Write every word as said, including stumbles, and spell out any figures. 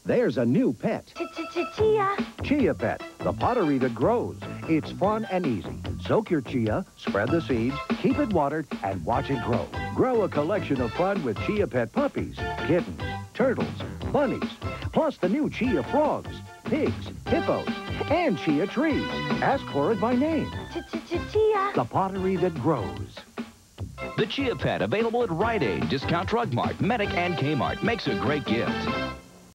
There's a new pet. Chia. Chia Pet, the pottery that grows. It's fun and easy. Soak your chia, spread the seeds, keep it watered, and watch it grow. Grow a collection of fun with Chia Pet puppies, kittens, turtles, bunnies, plus the new Chia frogs, pigs, hippos, and Chia trees. Ask for it by name. Chia. The pottery that grows. The Chia Pet, available at Rite Aid, Discount Drug Mart, Medic, and Kmart, makes a great gift.